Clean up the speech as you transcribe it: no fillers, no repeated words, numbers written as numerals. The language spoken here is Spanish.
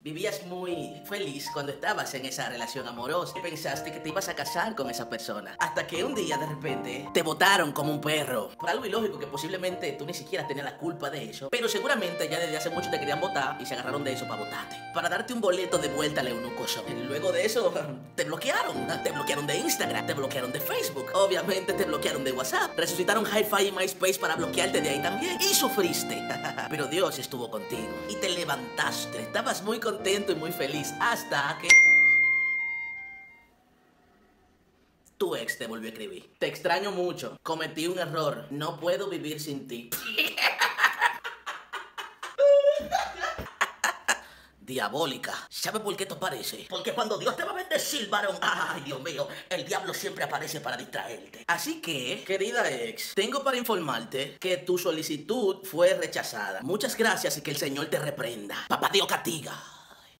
Vivías muy feliz cuando estabas en esa relación amorosa y pensaste que te ibas a casar con esa persona. Hasta que un día de repente te botaron como un perro. Por algo ilógico que posiblemente tú ni siquiera tenías la culpa de eso. Pero seguramente ya desde hace mucho te querían botar y se agarraron de eso para botarte. Para darte un boleto de vuelta al eunuco show. Luego de eso te bloquearon. Te bloquearon de Instagram, te bloquearon de Facebook. Obviamente te bloquearon de WhatsApp. Resucitaron Hi-Fi y MySpace para bloquearte de ahí también. Y sufriste. Pero Dios estuvo contigo y te levantaste. Estabas muy contento y muy feliz hasta que tu ex te volvió a escribir. Te extraño mucho. Cometí un error. No puedo vivir sin ti. Diabólica. ¿Sabe por qué esto parece? Porque cuando Dios te va a bendecir, varón, ay, Dios mío, el diablo siempre aparece para distraerte. Así que, querida ex, tengo para informarte que tu solicitud fue rechazada. Muchas gracias y que el Señor te reprenda. Papá Dios castiga.